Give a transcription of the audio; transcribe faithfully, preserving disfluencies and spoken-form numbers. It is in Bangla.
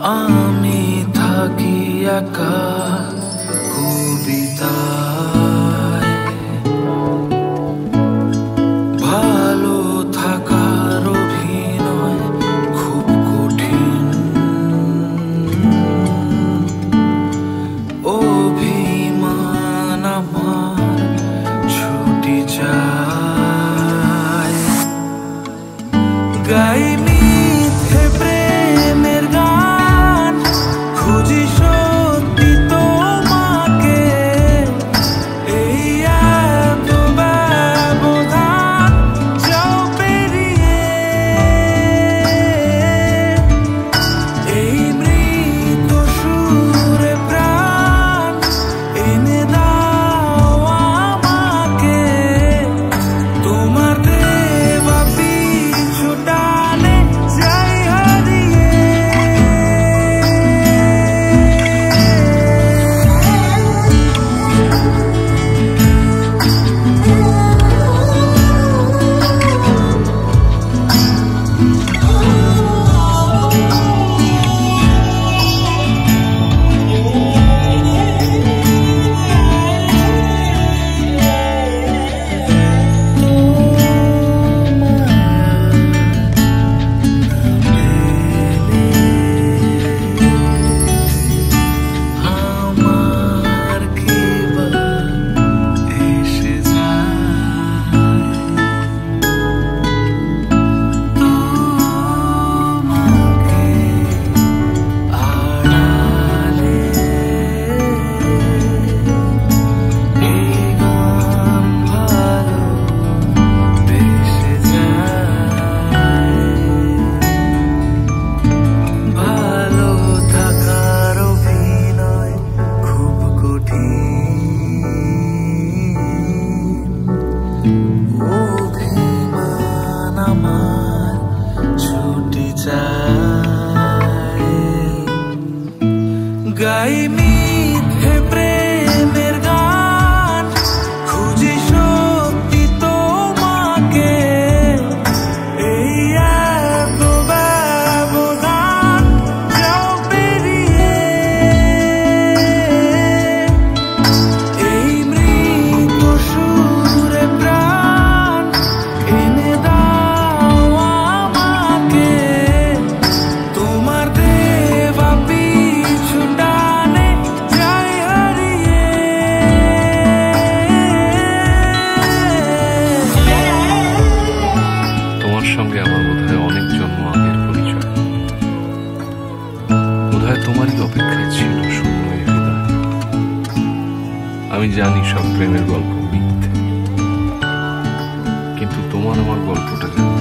আমি থাকি একা কবিতায়, ভালো থাকার অভিনয় খুব কঠিন। অভিমান আমার ছুটি যায়, গাই মিথ্যে প্রেমের গান, খুঁজি সত্যি তোমাকে। এই এত ব্যবধান যাও পেরিয়ে, এই মৃত সুরে প্রাণ এনে দাও আমাকে। তোমার দেওয়া পিছু টানে যাই হারিয়ে। আমার কিবা এসে যায় তোমাকে আড়ালে, এই গান ভালো বেসে যায়। ভালো থাকার অভিনয় খুব কঠিন। অভিমান আমার ছুটি যায়, গাই মিথ্যে প্রেমের গান, খুঁজি সত্যি তোমাকে। এই এত ব্যবধান যাও পেরিয়ে, এই মৃত সুরে প্রাণ এনে দাও আমাকে। তোমার দেওয়া পিছু টানে যাই হারিয়ে। তোমার সঙ্গে আমার বোধহয় অনেক জন্ম আগের পরিচয়, বোধহয় তোমারই অপেক্ষায় ছিল শূন্য এই হৃদয়। আমি জানি সব প্রেমের গল্প মিথ্যে, কিন্তু তোমার আমার গল্পটা যেন